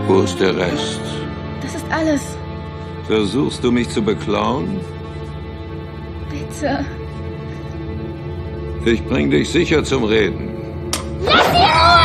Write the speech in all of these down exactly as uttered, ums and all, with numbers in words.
Wo ist der Rest? Das ist alles. Versuchst du mich zu beklauen? Bitte. Ich bring dich sicher zum Reden. Lass sie Ruhe!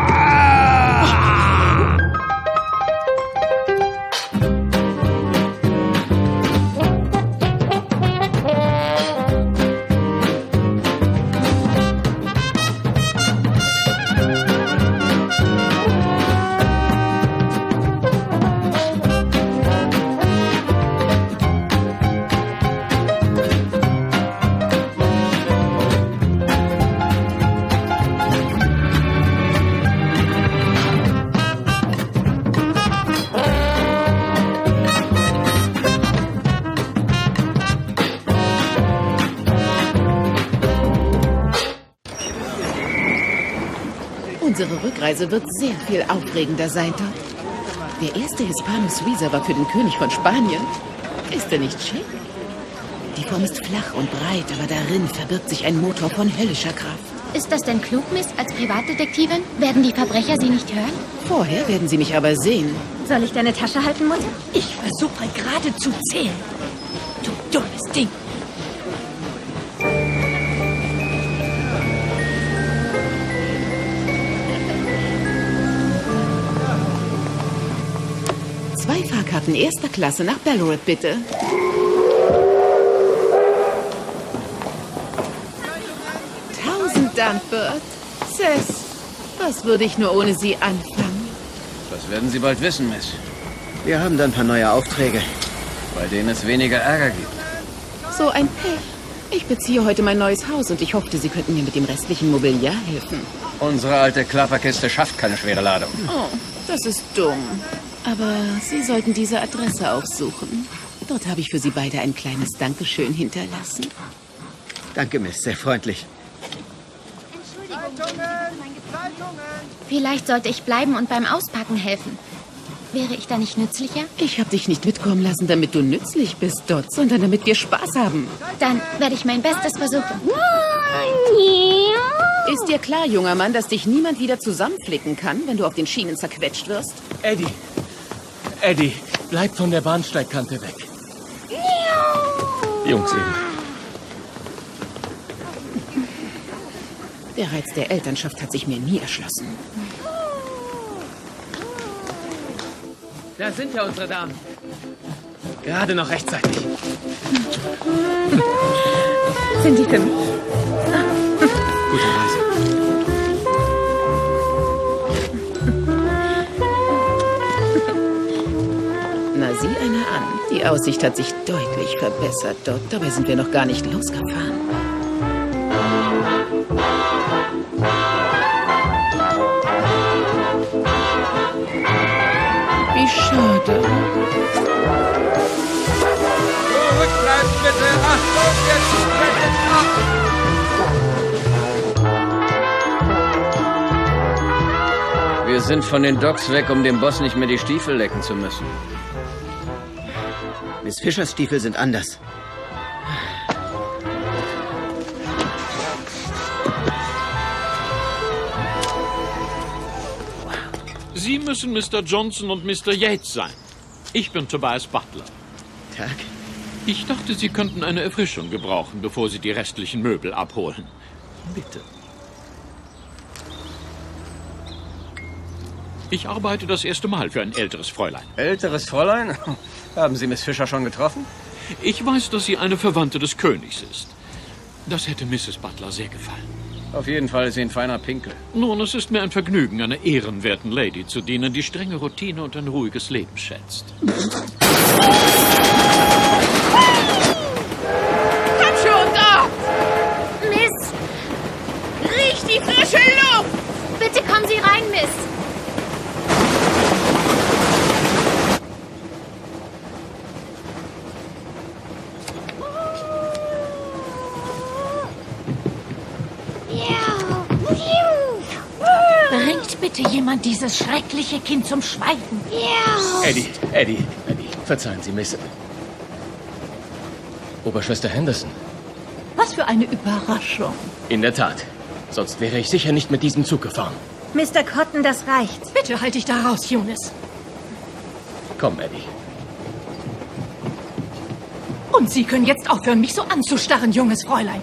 Unsere Rückreise wird sehr viel aufregender sein dort. Der erste Hispano-Suiza war für den König von Spanien. Ist er nicht schick? Die Form ist flach und breit, aber darin verbirgt sich ein Motor von höllischer Kraft. Ist das denn klug, Miss, als Privatdetektivin? Werden die Verbrecher Sie nicht hören? Vorher werden sie mich aber sehen. Soll ich deine Tasche halten, Mutter? Ich versuche gerade zu zählen. Du dummes Ding. Zwei Fahrkarten erster Klasse nach Ballarat, bitte. Tausend Dank, Bert. Cess, was würde ich nur ohne Sie anfangen? Das werden Sie bald wissen, Miss. Wir haben dann ein paar neue Aufträge, Bei denen es weniger Ärger gibt. So ein Pech. Ich beziehe heute mein neues Haus und ich hoffte, Sie könnten mir mit dem restlichen Mobiliar helfen. Unsere alte Klapperkiste schafft keine schwere Ladung. Oh, das ist dumm. Aber Sie sollten diese Adresse aufsuchen. Dort habe ich für Sie beide ein kleines Dankeschön hinterlassen. Danke, Miss. Sehr freundlich. Vielleicht sollte ich bleiben und beim Auspacken helfen. Wäre ich da nicht nützlicher? Ich habe dich nicht mitkommen lassen, damit du nützlich bist, Dot, sondern damit wir Spaß haben. Dann werde ich mein Bestes versuchen. Ist dir klar, junger Mann, dass dich niemand wieder zusammenflicken kann, wenn du auf den Schienen zerquetscht wirst? Eddie, Eddie, bleib von der Bahnsteigkante weg. Jungs eben. Der Reiz der Elternschaft hat sich mir nie erschlossen. Da sind ja unsere Damen. Gerade noch rechtzeitig. Sind die für mich? Gute Reise. Na, sieh einer an. Die Aussicht hat sich deutlich verbessert dort. Dabei sind wir noch gar nicht losgefahren. Wie schade. Zurückbleiben bitte! Achtung, jetzt fällt ab! Wir sind von den Docks weg, um dem Boss nicht mehr die Stiefel lecken zu müssen. Miss Fischers Stiefel sind anders. Sie müssen Mister Johnson und Mister Yates sein. Ich bin Tobias Butler. Tag. Ich dachte, Sie könnten eine Erfrischung gebrauchen, bevor Sie die restlichen Möbel abholen. Bitte. Ich arbeite das erste Mal für ein älteres Fräulein. Älteres Fräulein? Haben Sie Miss Fisher schon getroffen? Ich weiß, dass sie eine Verwandte des Königs ist. Das hätte Misses Butler sehr gefallen. Auf jeden Fall ist sie ein feiner Pinkel. Nun, es ist mir ein Vergnügen, einer ehrenwerten Lady zu dienen, die strenge Routine und ein ruhiges Leben schätzt. Komm schon, Dot! Miss! Riech die frische Luft! Bitte kommen Sie rein, Miss! Bringt bitte jemand dieses schreckliche Kind zum Schweigen. Eddie, Eddie, Eddie, verzeihen Sie, Miss. Oberschwester Henderson. Was für eine Überraschung. In der Tat. Sonst wäre ich sicher nicht mit diesem Zug gefahren. Mister Cotton, das reicht. Bitte halt dich da raus, Eunice. Komm, Eddie. Und Sie können jetzt aufhören, mich so anzustarren, junges Fräulein.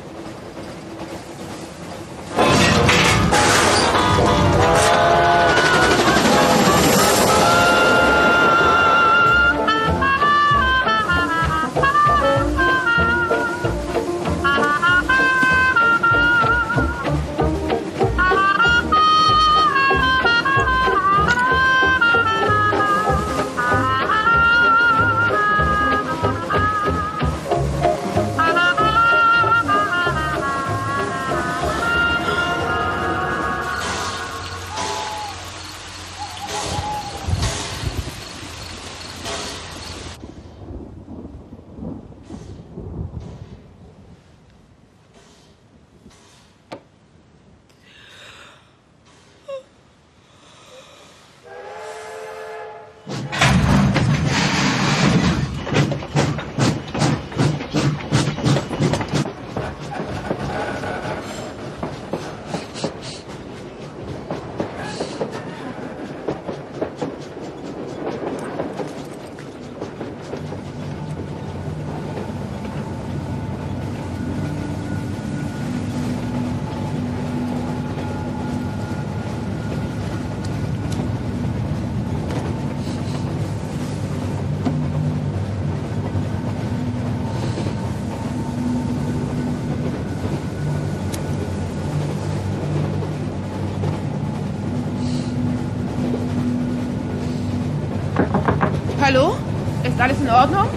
Hallo? Ist alles in Ordnung?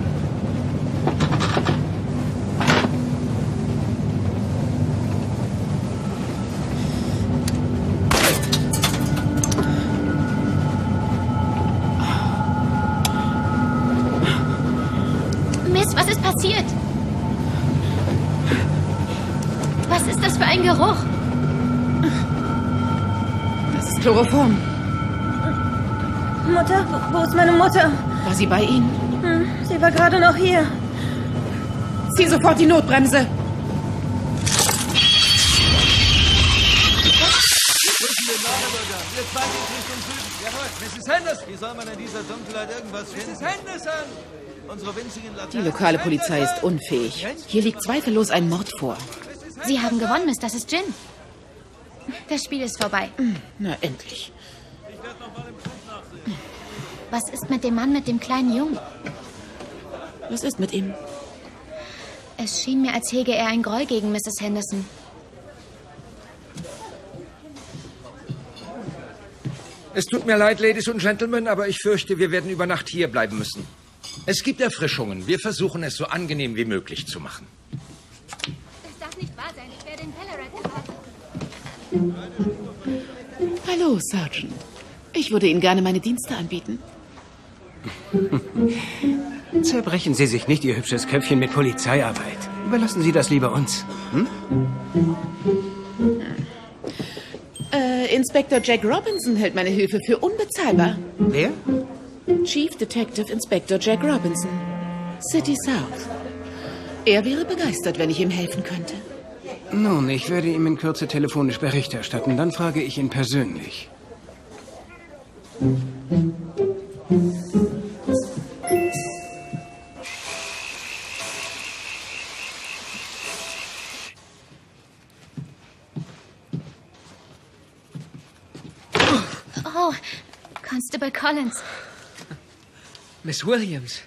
Miss, was ist passiert? Was ist das für ein Geruch? Das ist Chloroform. Mutter? Wo ist meine Mutter? War sie bei Ihnen? Hm, sie war gerade noch hier. Zieh sofort die Notbremse. Misses Henderson! Wie soll man in dieser Dunkelheit irgendwas finden? Misses Henderson! Unsere winzigen Laternen... Die lokale Polizei ist unfähig. Hier liegt zweifellos ein Mord vor. Sie haben gewonnen, Miss. Das ist Gin. Das Spiel ist vorbei. Na, endlich. Was ist mit dem Mann mit dem kleinen Jungen? Was ist mit ihm? Es schien mir, als hege er ein Groll gegen Misses Henderson. Es tut mir leid, Ladies und Gentlemen, aber ich fürchte, wir werden über Nacht hier bleiben müssen. Es gibt Erfrischungen. Wir versuchen, es so angenehm wie möglich zu machen. Das darf nicht wahr sein. Ich werde in Pellerin erwartet. Hallo, Sergeant. Ich würde Ihnen gerne meine Dienste anbieten. Zerbrechen Sie sich nicht Ihr hübsches Köpfchen mit Polizeiarbeit. Überlassen Sie das lieber uns. Hm? Äh, Inspektor Jack Robinson hält meine Hilfe für unbezahlbar. Wer? Chief Detective Inspector Jack Robinson. City South. Er wäre begeistert, wenn ich ihm helfen könnte. Nun, ich werde ihm in Kürze telefonisch Bericht erstatten. Dann frage ich ihn persönlich. Oh, Constable Collins. Miss Williams.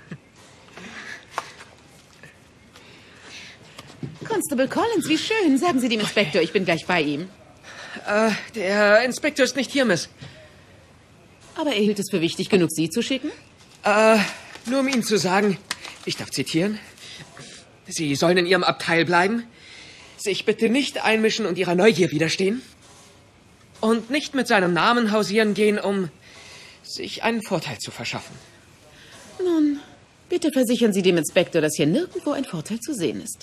Constable Collins, wie schön. Sagen Sie dem Inspektor, ich bin gleich bei ihm. Äh, der Inspektor ist nicht hier, Miss. Aber er hielt es für wichtig genug, Sie zu schicken? Äh, nur um Ihnen zu sagen, ich darf zitieren, Sie sollen in Ihrem Abteil bleiben, sich bitte nicht einmischen und Ihrer Neugier widerstehen und nicht mit seinem Namen hausieren gehen, um sich einen Vorteil zu verschaffen. Nun, bitte versichern Sie dem Inspektor, dass hier nirgendwo ein Vorteil zu sehen ist.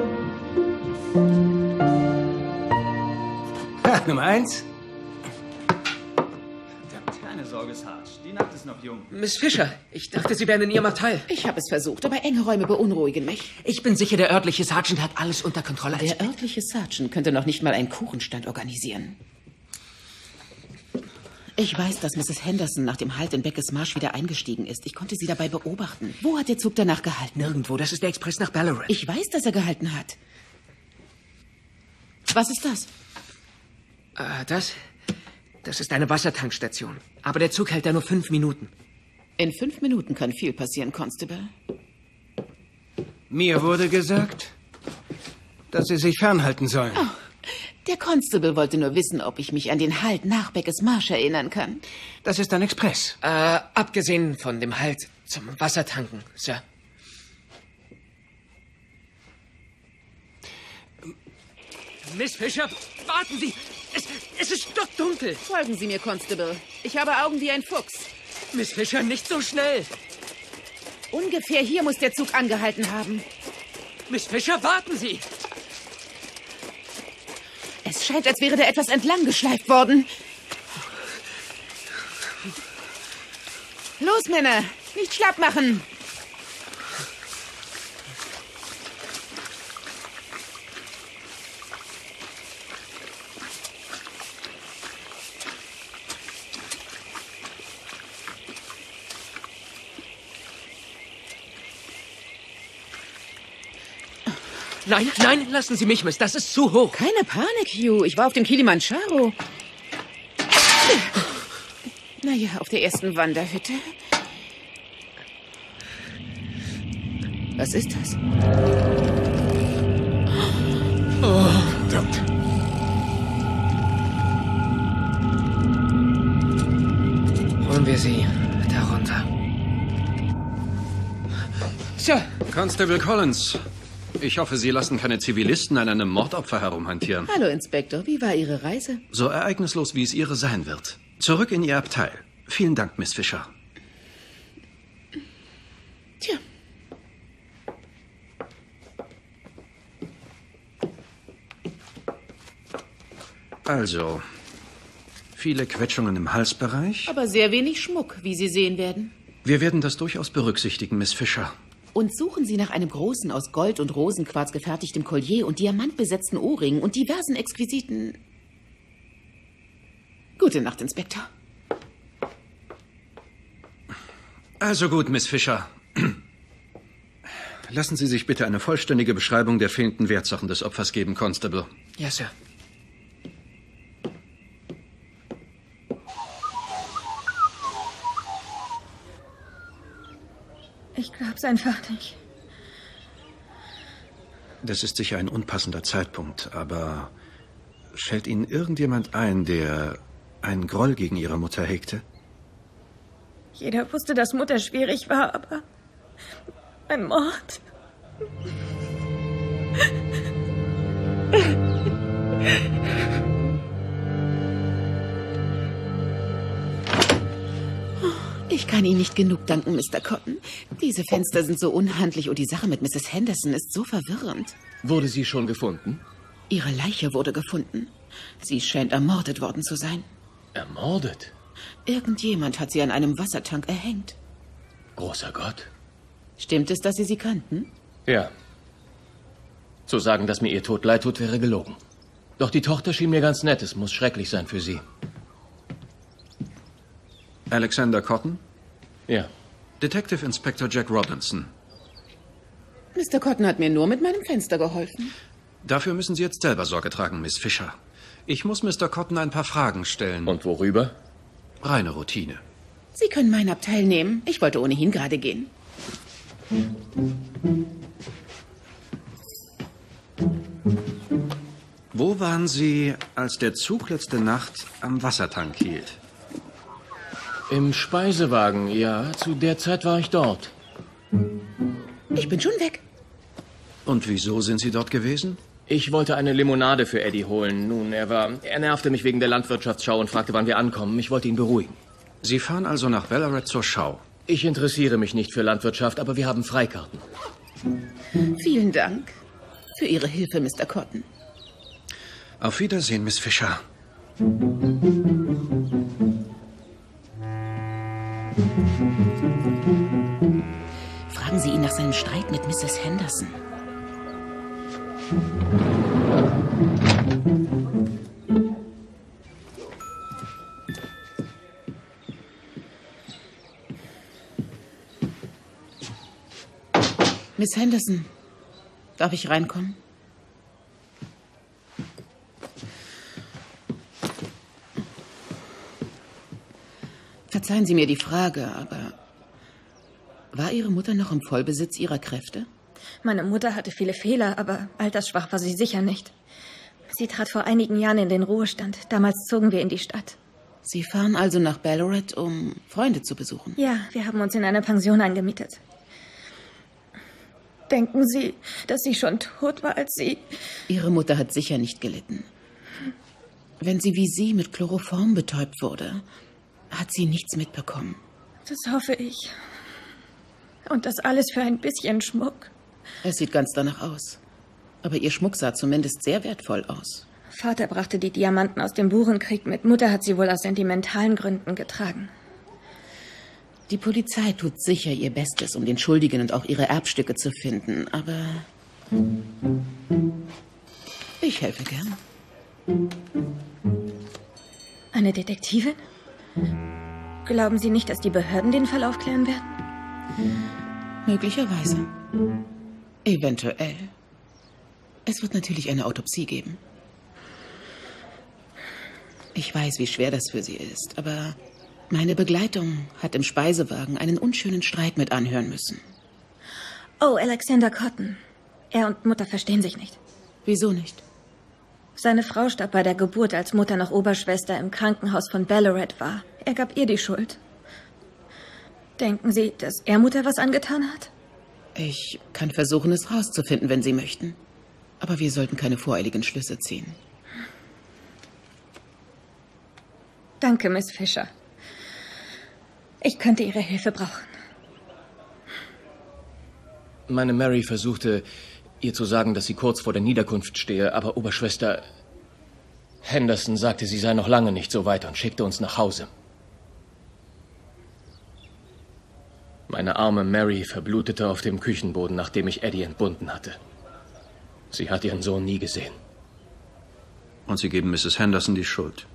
Ha, Nummer eins. Sorge, Sarge. Die Nacht ist noch jung. Miss Fisher, ich dachte, Sie wären in Ihrem Abteil. Ich habe es versucht, aber enge Räume beunruhigen mich. Ich bin sicher, der örtliche Sergeant hat alles unter Kontrolle. Der örtliche Sergeant könnte noch nicht mal einen Kuchenstand organisieren. Ich weiß, dass Misses Henderson nach dem Halt in Beckes Marsch wieder eingestiegen ist. Ich konnte sie dabei beobachten. Wo hat der Zug danach gehalten? Nirgendwo. Das ist der Express nach Ballarat. Ich weiß, dass er gehalten hat. Was ist das? Äh, das? Das ist eine Wassertankstation. Aber der Zug hält da nur fünf Minuten. In fünf Minuten kann viel passieren, Constable. Mir wurde gesagt, dass Sie sich fernhalten sollen. Oh, der Constable wollte nur wissen, ob ich mich an den Halt nach Beckes Marsch erinnern kann. Das ist ein Express. Äh, abgesehen von dem Halt zum Wassertanken, Sir. Miss Fisher, warten Sie! Es, es ist stockdunkel! Folgen Sie mir, Constable. Ich habe Augen wie ein Fuchs. Miss Fisher, nicht so schnell! Ungefähr hier muss der Zug angehalten haben. Miss Fisher, warten Sie! Es scheint, als wäre da etwas entlang geschleift worden. Los, Männer! Nicht schlapp machen! Nein, nein, lassen Sie mich, Miss. Das ist zu hoch. Keine Panik, Hugh. Ich war auf dem Kilimanjaro. Naja, auf der ersten Wanderhütte. Was ist das? Oh, verdammt. Holen wir sie darunter. Sir! Constable Collins. Ich hoffe, Sie lassen keine Zivilisten an einem Mordopfer herumhantieren. Hallo, Inspektor. Wie war Ihre Reise? So ereignislos, wie es Ihre sein wird. Zurück in Ihr Abteil. Vielen Dank, Miss Fisher. Tja. Also, viele Quetschungen im Halsbereich. Aber sehr wenig Schmuck, wie Sie sehen werden. Wir werden das durchaus berücksichtigen, Miss Fisher. Und suchen Sie nach einem großen, aus Gold und Rosenquarz gefertigtem Collier und diamantbesetzten Ohrringen und diversen exquisiten... Gute Nacht, Inspektor. Also gut, Miss Fisher. Lassen Sie sich bitte eine vollständige Beschreibung der fehlenden Wertsachen des Opfers geben, Constable. Ja, Sir. Ich glaub's einfach nicht. Das ist sicher ein unpassender Zeitpunkt, aber fällt Ihnen irgendjemand ein, der einen Groll gegen Ihre Mutter hegte? Jeder wusste, dass Mutter schwierig war, aber ein Mord. Ich kann Ihnen nicht genug danken, Mister Cotton. Diese Fenster sind so unhandlich und die Sache mit Misses Henderson ist so verwirrend. Wurde sie schon gefunden? Ihre Leiche wurde gefunden. Sie scheint ermordet worden zu sein. Ermordet? Irgendjemand hat sie an einem Wassertank erhängt. Großer Gott. Stimmt es, dass Sie sie kannten? Ja. Zu sagen, dass mir ihr Tod leid tut, wäre gelogen. Doch die Tochter schien mir ganz nett. Es muss schrecklich sein für sie. Alexander Cotton? Ja. Detective Inspector Jack Robinson. Mister Cotton hat mir nur mit meinem Fenster geholfen. Dafür müssen Sie jetzt selber Sorge tragen, Miss Fisher. Ich muss Mister Cotton ein paar Fragen stellen. Und worüber? Reine Routine. Sie können mein Abteil nehmen. Ich wollte ohnehin gerade gehen. Wo waren Sie, als der Zug letzte Nacht am Wassertank hielt? Im Speisewagen, ja. Zu der Zeit war ich dort. Ich bin schon weg. Und wieso sind Sie dort gewesen? Ich wollte eine Limonade für Eddie holen. Nun, er war... Er nervte mich wegen der Landwirtschaftsschau und fragte, wann wir ankommen. Ich wollte ihn beruhigen. Sie fahren also nach Ballarat zur Schau? Ich interessiere mich nicht für Landwirtschaft, aber wir haben Freikarten. Vielen Dank für Ihre Hilfe, Mister Cotton. Auf Wiedersehen, Miss Fisher. Fragen Sie ihn nach seinem Streit mit Misses Henderson. Miss Henderson, darf ich reinkommen? Verzeihen Sie mir die Frage, aber war Ihre Mutter noch im Vollbesitz ihrer Kräfte? Meine Mutter hatte viele Fehler, aber altersschwach war sie sicher nicht. Sie trat vor einigen Jahren in den Ruhestand. Damals zogen wir in die Stadt. Sie fahren also nach Ballarat, um Freunde zu besuchen? Ja, wir haben uns in einer Pension eingemietet. Denken Sie, dass sie schon tot war, als sie... Ihre Mutter hat sicher nicht gelitten. Wenn sie wie Sie mit Chloroform betäubt wurde, hat sie nichts mitbekommen. Das hoffe ich. Und das alles für ein bisschen Schmuck. Es sieht ganz danach aus. Aber Ihr Schmuck sah zumindest sehr wertvoll aus. Vater brachte die Diamanten aus dem Burenkrieg mit. Mutter hat sie wohl aus sentimentalen Gründen getragen. Die Polizei tut sicher ihr Bestes, um den Schuldigen und auch ihre Erbstücke zu finden. Aber ich helfe gern. Eine Detektivin? Glauben Sie nicht, dass die Behörden den Fall aufklären werden? Möglicherweise. Eventuell. Es wird natürlich eine Autopsie geben. Ich weiß, wie schwer das für Sie ist, aber meine Begleitung hat im Speisewagen einen unschönen Streit mit anhören müssen. Oh, Alexander Cotton. Er und Mutter verstehen sich nicht. Wieso nicht? Seine Frau starb bei der Geburt, als Mutter noch Oberschwester im Krankenhaus von Ballarat war. Er gab ihr die Schuld. Denken Sie, dass er Mutter was angetan hat? Ich kann versuchen, es rauszufinden, wenn Sie möchten. Aber wir sollten keine voreiligen Schlüsse ziehen. Danke, Miss Fisher. Ich könnte Ihre Hilfe brauchen. Meine Mary versuchte, ihr zu sagen, dass sie kurz vor der Niederkunft stehe, aber Oberschwester Henderson sagte, sie sei noch lange nicht so weit und schickte uns nach Hause. Meine arme Mary verblutete auf dem Küchenboden, nachdem ich Eddie entbunden hatte. Sie hat ihren Sohn nie gesehen. Und Sie geben Misses Henderson die Schuld.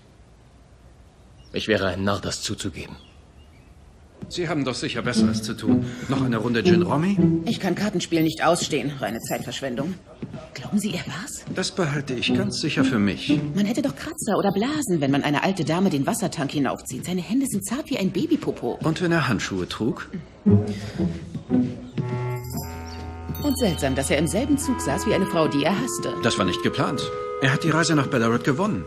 Ich wäre ein Narr, das zuzugeben. Sie haben doch sicher Besseres zu tun. Noch eine Runde Gin Rummy? Ich kann Kartenspiel nicht ausstehen. Reine Zeitverschwendung. Glauben Sie, er war's? Das behalte ich ganz sicher für mich. Man hätte doch Kratzer oder Blasen, wenn man eine alte Dame den Wassertank hinaufzieht. Seine Hände sind zart wie ein Babypopo. Und wenn er Handschuhe trug? Und seltsam, dass er im selben Zug saß wie eine Frau, die er hasste. Das war nicht geplant. Er hat die Reise nach Ballarat gewonnen.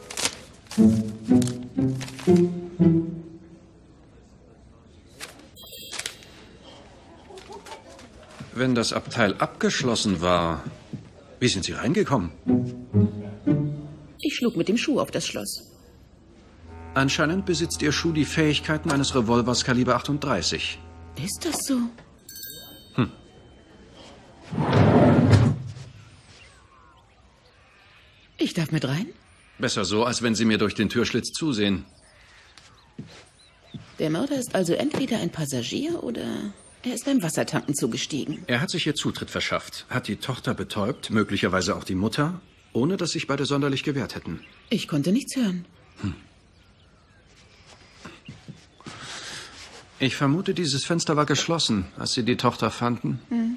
Wenn das Abteil abgeschlossen war, wie sind Sie reingekommen? Ich schlug mit dem Schuh auf das Schloss. Anscheinend besitzt Ihr Schuh die Fähigkeiten eines Revolvers Kaliber achtunddreißig. Ist das so? Hm. Ich darf mit rein? Besser so, als wenn Sie mir durch den Türschlitz zusehen. Der Mörder ist also entweder ein Passagier oder er ist beim Wassertanken zugestiegen. Er hat sich hier Zutritt verschafft, hat die Tochter betäubt, möglicherweise auch die Mutter, ohne dass sich beide sonderlich gewehrt hätten. Ich konnte nichts hören. Hm. Ich vermute, dieses Fenster war geschlossen, als Sie die Tochter fanden. Hm.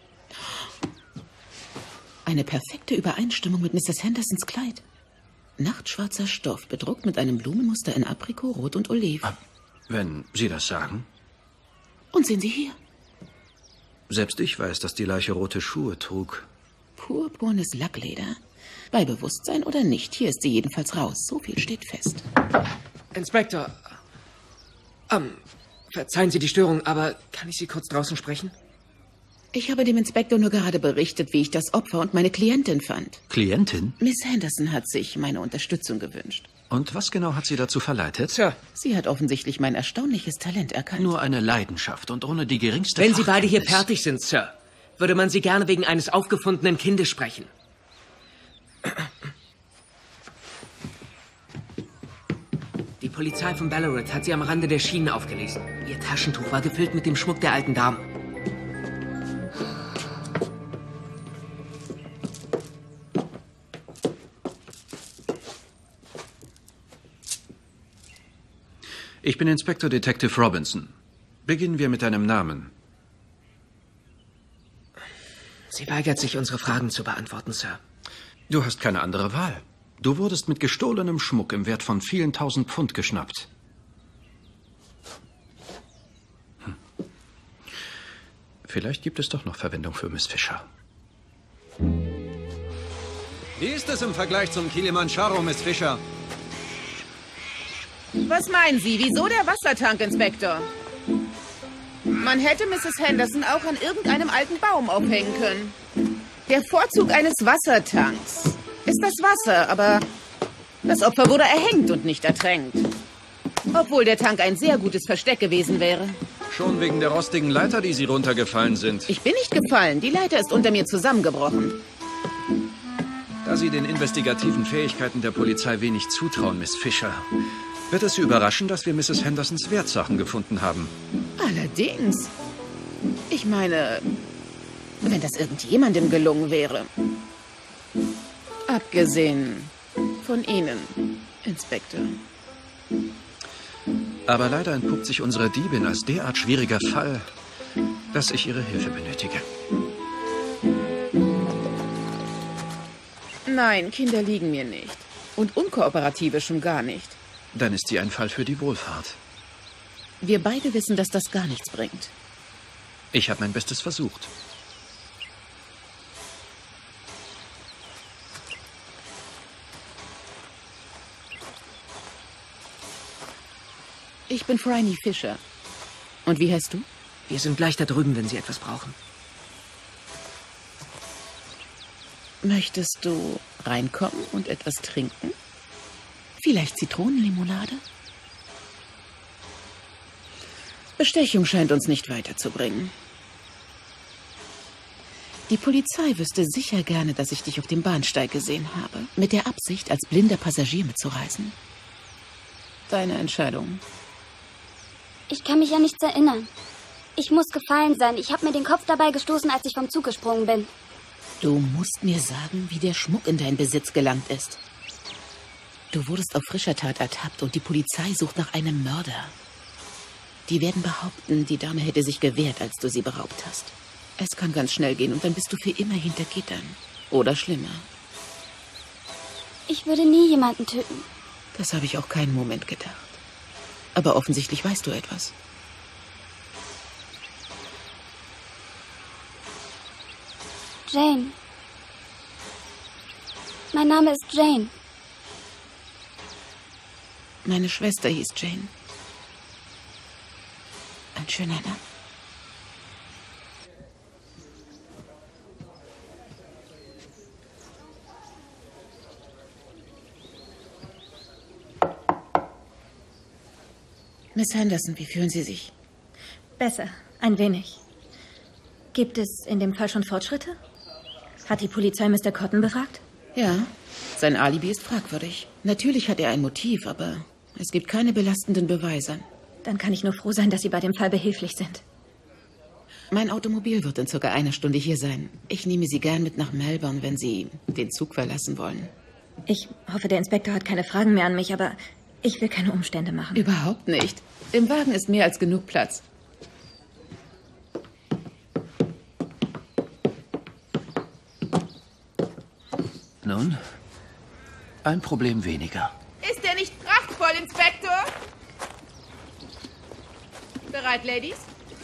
Eine perfekte Übereinstimmung mit Misses Hendersons Kleid. Nachtschwarzer Stoff, bedruckt mit einem Blumenmuster in Aprikot, Rot und Oliv. Wenn Sie das sagen. Und sehen Sie hier. Selbst ich weiß, dass die Leiche rote Schuhe trug. Purpurnes Lackleder. Bei Bewusstsein oder nicht, hier ist sie jedenfalls raus. So viel steht fest. Inspektor, ähm, verzeihen Sie die Störung, aber kann ich Sie kurz draußen sprechen? Ich habe dem Inspektor nur gerade berichtet, wie ich das Opfer und meine Klientin fand. Klientin? Miss Henderson hat sich meine Unterstützung gewünscht. Und was genau hat Sie dazu verleitet? Sir. Sie hat offensichtlich mein erstaunliches Talent erkannt. Nur eine Leidenschaft und ohne die geringste Wenn Sie beide hier fertig sind, Sir, würde man Sie gerne wegen eines aufgefundenen Kindes sprechen. Die Polizei von Ballarat hat sie am Rande der Schienen aufgelesen. Ihr Taschentuch war gefüllt mit dem Schmuck der alten Dame. Ich bin Inspektor Detective Robinson. Beginnen wir mit deinem Namen. Sie weigert sich, unsere Fragen zu beantworten, Sir. Du hast keine andere Wahl. Du wurdest mit gestohlenem Schmuck im Wert von vielen tausend Pfund geschnappt. Hm. Vielleicht gibt es doch noch Verwendung für Miss Fisher. Wie ist es im Vergleich zum Kilimanjaro, Miss Fisher? Was meinen Sie? Wieso der Wassertank, Inspektor? Man hätte Misses Henderson auch an irgendeinem alten Baum aufhängen können. Der Vorzug eines Wassertanks ist das Wasser, aber das Opfer wurde erhängt und nicht ertränkt. Obwohl der Tank ein sehr gutes Versteck gewesen wäre. Schon wegen der rostigen Leiter, die Sie runtergefallen sind. Ich bin nicht gefallen. Die Leiter ist unter mir zusammengebrochen. Da Sie den investigativen Fähigkeiten der Polizei wenig zutrauen, Miss Fisher, wird es Sie überraschen, dass wir Misses Hendersons Wertsachen gefunden haben. Allerdings. Ich meine, wenn das irgendjemandem gelungen wäre. Abgesehen von Ihnen, Inspektor. Aber leider entpuppt sich unsere Diebin als derart schwieriger Fall, dass ich Ihre Hilfe benötige. Nein, Kinder liegen mir nicht. Und Unkooperative schon gar nicht. Dann ist sie ein Fall für die Wohlfahrt. Wir beide wissen, dass das gar nichts bringt. Ich habe mein Bestes versucht. Ich bin Phryne Fisher. Und wie heißt du? Wir sind gleich da drüben, wenn Sie etwas brauchen. Möchtest du reinkommen und etwas trinken? Vielleicht Zitronenlimonade? Bestechung scheint uns nicht weiterzubringen. Die Polizei wüsste sicher gerne, dass ich dich auf dem Bahnsteig gesehen habe, mit der Absicht, als blinder Passagier mitzureisen. Deine Entscheidung. Ich kann mich an nichts erinnern. Ich muss gefallen sein. Ich habe mir den Kopf dabei gestoßen, als ich vom Zug gesprungen bin. Du musst mir sagen, wie der Schmuck in deinen Besitz gelangt ist. Du wurdest auf frischer Tat ertappt und die Polizei sucht nach einem Mörder. Die werden behaupten, die Dame hätte sich gewehrt, als du sie beraubt hast. Es kann ganz schnell gehen und dann bist du für immer hinter Gittern. Oder schlimmer. Ich würde nie jemanden töten. Das habe ich auch keinen Moment gedacht. Aber offensichtlich weißt du etwas. Jane. Mein Name ist Jane. Meine Schwester hieß Jane. Ein schöner Name. Miss Henderson, wie fühlen Sie sich? Besser, ein wenig. Gibt es in dem Fall schon Fortschritte? Hat die Polizei Mister Cotton befragt? Ja, sein Alibi ist fragwürdig. Natürlich hat er ein Motiv, aber es gibt keine belastenden Beweise. Dann kann ich nur froh sein, dass Sie bei dem Fall behilflich sind. Mein Automobil wird in circa einer Stunde hier sein. Ich nehme Sie gern mit nach Melbourne, wenn Sie den Zug verlassen wollen. Ich hoffe, der Inspektor hat keine Fragen mehr an mich, aber ich will keine Umstände machen. Überhaupt nicht. Im Wagen ist mehr als genug Platz. Nun, ein Problem weniger. Ist der nicht prachtvoll, Inspektor? Bereit, Ladies?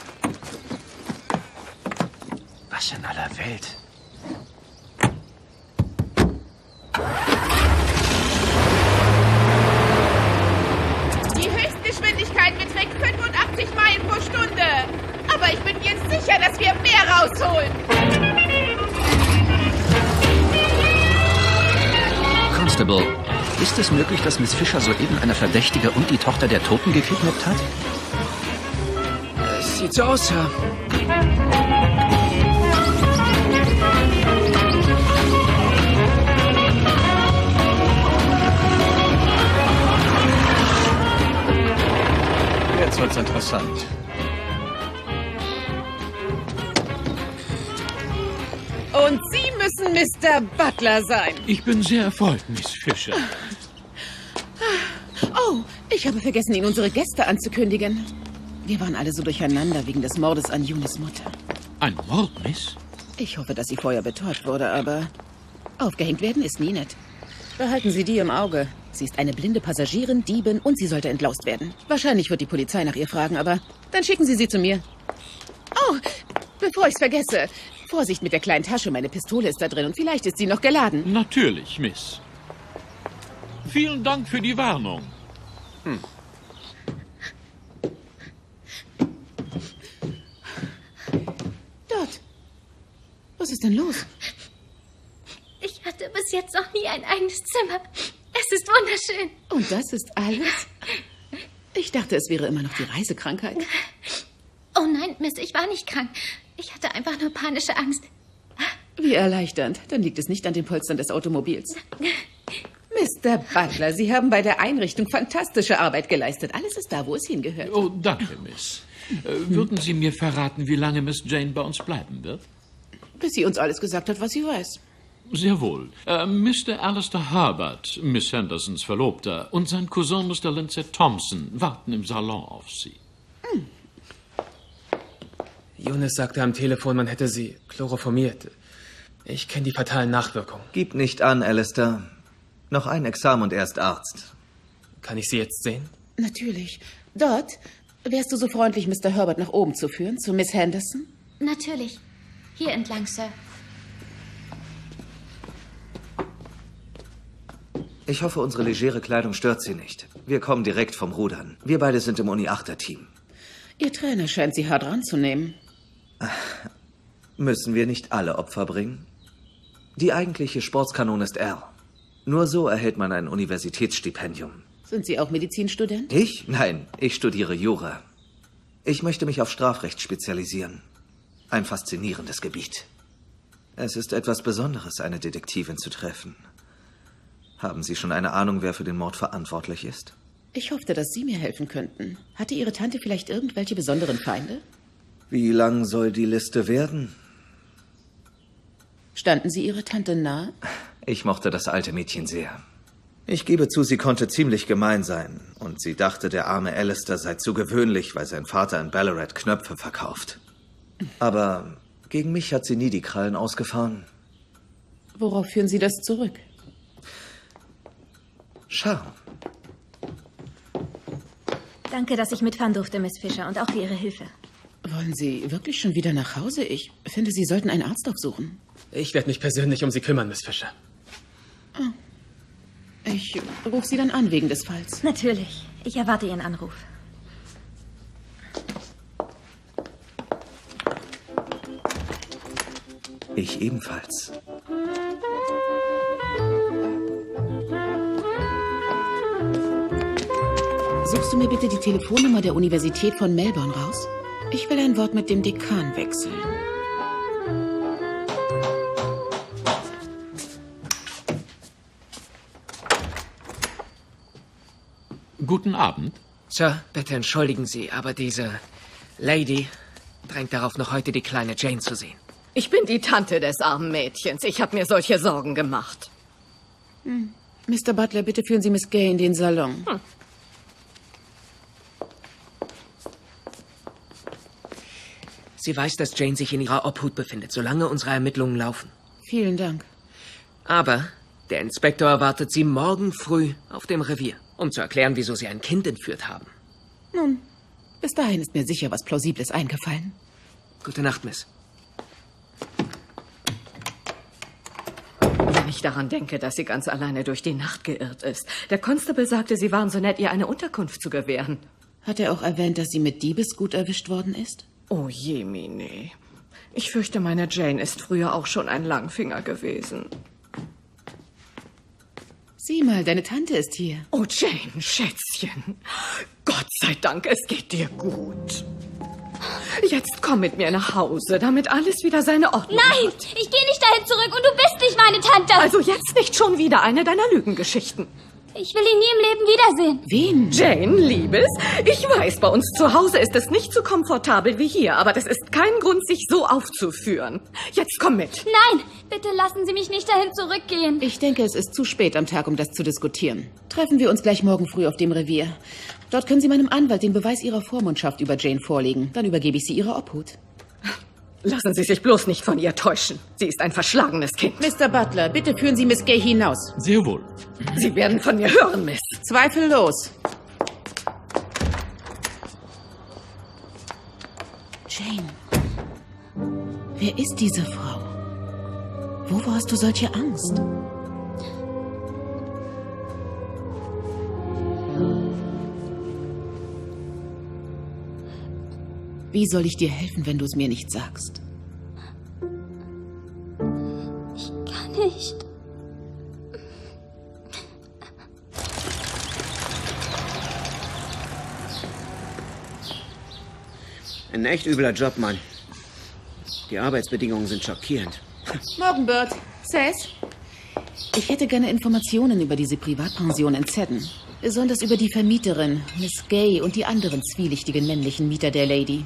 Was in aller Welt? Die Höchstgeschwindigkeit beträgt fünfundachtzig Meilen pro Stunde. Aber ich bin mir sicher, dass wir mehr rausholen. Constable, ist es möglich, dass Miss Fisher soeben eine Verdächtige und die Tochter der Toten gekidnappt hat? Es sieht so aus, Sir. Mister Butler sein. Ich bin sehr erfreut, Miss Fisher. Oh, ich habe vergessen, Ihnen unsere Gäste anzukündigen. Wir waren alle so durcheinander wegen des Mordes an Yunis Mutter. Ein Mord, Miss? Ich hoffe, dass sie vorher betäubt wurde, aber aufgehängt werden ist nie nett. Behalten Sie die im Auge. Sie ist eine blinde Passagierin, Diebin und sie sollte entlaust werden. Wahrscheinlich wird die Polizei nach ihr fragen, aber dann schicken Sie sie zu mir. Oh, bevor ich's vergesse. Vorsicht mit der kleinen Tasche, meine Pistole ist da drin und vielleicht ist sie noch geladen. Natürlich, Miss. Vielen Dank für die Warnung. Hm. Dort. Was ist denn los? Ich hatte bis jetzt noch nie ein eigenes Zimmer. Es ist wunderschön. Und das ist alles? Ich dachte, es wäre immer noch die Reisekrankheit. Oh nein, Miss, ich war nicht krank. Ich hatte einfach nur panische Angst. Wie erleichternd. Dann liegt es nicht an den Polstern des Automobils. Mister Butler, Sie haben bei der Einrichtung fantastische Arbeit geleistet. Alles ist da, wo es hingehört. Oh, danke, Miss. Äh, würden Sie mir verraten, wie lange Miss Jane bei uns bleiben wird? Bis sie uns alles gesagt hat, was sie weiß. Sehr wohl. Äh, Mister Alistair Herbert, Miss Hendersons Verlobter, und sein Cousin Mister Lindsay Thompson warten im Salon auf Sie. Hm. Jonas sagte am Telefon, man hätte sie chloroformiert. Ich kenne die fatalen Nachwirkungen. Gib nicht an, Alistair. Noch ein Examen und er ist Arzt. Kann ich sie jetzt sehen? Natürlich. Dort, wärst du so freundlich, Mister Herbert nach oben zu führen, zu Miss Henderson? Natürlich. Hier entlang, Sir. Ich hoffe, unsere legere Kleidung stört Sie nicht. Wir kommen direkt vom Rudern. Wir beide sind im Uni-Achter-Team. Ihr Trainer scheint Sie hart ranzunehmen. Müssen wir nicht alle Opfer bringen? Die eigentliche Sportskanone ist Al. Nur so erhält man ein Universitätsstipendium. Sind Sie auch Medizinstudent? Ich? Nein, ich studiere Jura. Ich möchte mich auf Strafrecht spezialisieren. Ein faszinierendes Gebiet. Es ist etwas Besonderes, eine Detektivin zu treffen. Haben Sie schon eine Ahnung, wer für den Mord verantwortlich ist? Ich hoffte, dass Sie mir helfen könnten. Hatte Ihre Tante vielleicht irgendwelche besonderen Feinde? Wie lang soll die Liste werden? Standen Sie Ihrer Tante nahe? Ich mochte das alte Mädchen sehr. Ich gebe zu, sie konnte ziemlich gemein sein. Und sie dachte, der arme Alistair sei zu gewöhnlich, weil sein Vater in Ballarat Knöpfe verkauft. Aber gegen mich hat sie nie die Krallen ausgefahren. Worauf führen Sie das zurück? Charme. Danke, dass ich mitfahren durfte, Miss Fisher, und auch für Ihre Hilfe. Wollen Sie wirklich schon wieder nach Hause? Ich finde, Sie sollten einen Arzt aufsuchen. Ich werde mich persönlich um Sie kümmern, Miss Fisher. Oh. Ich rufe Sie dann an wegen des Falls. Natürlich. Ich erwarte Ihren Anruf. Ich ebenfalls. Suchst du mir bitte die Telefonnummer der Universität von Melbourne raus? Ich will ein Wort mit dem Dekan wechseln. Guten Abend. Sir, bitte entschuldigen Sie, aber diese Lady drängt darauf, noch heute die kleine Jane zu sehen. Ich bin die Tante des armen Mädchens. Ich habe mir solche Sorgen gemacht. Hm. Mister Butler, bitte führen Sie Miss Gay in den Salon. Hm. Sie weiß, dass Jane sich in ihrer Obhut befindet, solange unsere Ermittlungen laufen. Vielen Dank. Aber der Inspektor erwartet Sie morgen früh auf dem Revier, um zu erklären, wieso Sie ein Kind entführt haben. Nun, bis dahin ist mir sicher was Plausibles eingefallen. Gute Nacht, Miss. Wenn ich daran denke, dass sie ganz alleine durch die Nacht geirrt ist. Der Constable sagte, Sie waren so nett, ihr eine Unterkunft zu gewähren. Hat er auch erwähnt, dass sie mit Diebesgut erwischt worden ist? Oh je, Mine. Ich fürchte, meine Jane ist früher auch schon ein Langfinger gewesen. Sieh mal, deine Tante ist hier. Oh, Jane, Schätzchen. Gott sei Dank, es geht dir gut. Jetzt komm mit mir nach Hause, damit alles wieder seine Ordnung Nein, hat. ich gehe nicht dahin zurück und du bist nicht meine Tante. Also jetzt nicht schon wieder eine deiner Lügengeschichten. Ich will ihn nie im Leben wiedersehen. Wen? Jane, Liebes, ich weiß, bei uns zu Hause ist es nicht so komfortabel wie hier, aber das ist kein Grund, sich so aufzuführen. Jetzt komm mit. Nein, bitte lassen Sie mich nicht dahin zurückgehen. Ich denke, es ist zu spät am Tag, um das zu diskutieren. Treffen wir uns gleich morgen früh auf dem Revier. Dort können Sie meinem Anwalt den Beweis Ihrer Vormundschaft über Jane vorlegen. Dann übergebe ich sie Ihrer Obhut. Lassen Sie sich bloß nicht von ihr täuschen. Sie ist ein verschlagenes Kind. Mister Butler, bitte führen Sie Miss Gay hinaus. Sehr wohl. Sie werden von mir hören, Miss. Zweifellos. Jane, wer ist diese Frau? Wovor hast du solche Angst? Wie soll ich dir helfen, wenn du es mir nicht sagst? Ich kann nicht. Ein echt übler Job, Mann. Die Arbeitsbedingungen sind schockierend. Morgen, Bert. Cess? Ich hätte gerne Informationen über diese Privatpension in Seddon. Besonders über die Vermieterin, Miss Gay, und die anderen zwielichtigen männlichen Mieter der Lady.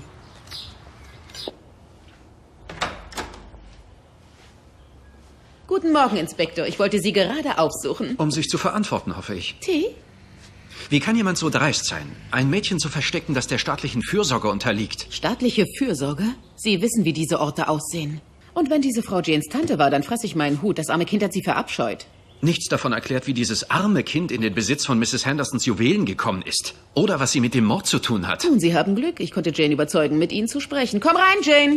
Guten Morgen, Inspektor. Ich wollte Sie gerade aufsuchen. Um sich zu verantworten, hoffe ich. Tee? Wie kann jemand so dreist sein, ein Mädchen zu verstecken, das der staatlichen Fürsorge unterliegt? Staatliche Fürsorge? Sie wissen, wie diese Orte aussehen. Und wenn diese Frau Janes Tante war, dann fress ich meinen Hut. Das arme Kind hat sie verabscheut. Nichts davon erklärt, wie dieses arme Kind in den Besitz von Misses Hendersons Juwelen gekommen ist. Oder was sie mit dem Mord zu tun hat. Nun, Sie haben Glück. Ich konnte Jane überzeugen, mit Ihnen zu sprechen. Komm rein, Jane!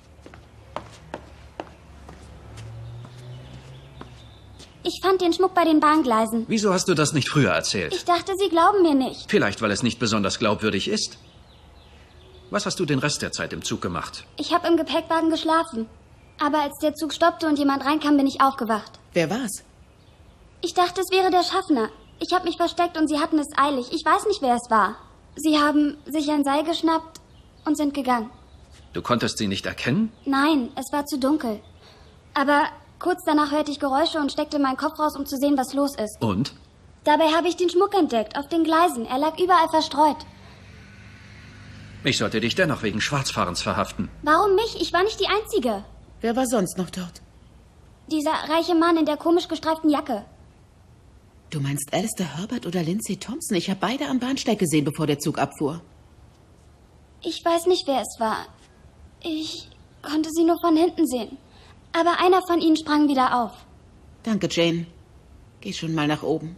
Ich fand den Schmuck bei den Bahngleisen. Wieso hast du das nicht früher erzählt? Ich dachte, Sie glauben mir nicht. Vielleicht, weil es nicht besonders glaubwürdig ist. Was hast du den Rest der Zeit im Zug gemacht? Ich habe im Gepäckwagen geschlafen. Aber als der Zug stoppte und jemand reinkam, bin ich aufgewacht. Wer war's? Ich dachte, es wäre der Schaffner. Ich habe mich versteckt und Sie hatten es eilig. Ich weiß nicht, wer es war. Sie haben sich ein Seil geschnappt und sind gegangen. Du konntest sie nicht erkennen? Nein, es war zu dunkel. Aber kurz danach hörte ich Geräusche und steckte meinen Kopf raus, um zu sehen, was los ist. Und? Dabei habe ich den Schmuck entdeckt, auf den Gleisen. Er lag überall verstreut. Ich sollte dich dennoch wegen Schwarzfahrens verhaften. Warum mich? Ich war nicht die Einzige. Wer war sonst noch dort? Dieser reiche Mann in der komisch gestreiften Jacke. Du meinst Alistair Herbert oder Lindsay Thompson? Ich habe beide am Bahnsteig gesehen, bevor der Zug abfuhr. Ich weiß nicht, wer es war. Ich konnte sie nur von hinten sehen. Aber einer von ihnen sprang wieder auf. Danke, Jane. Geh schon mal nach oben.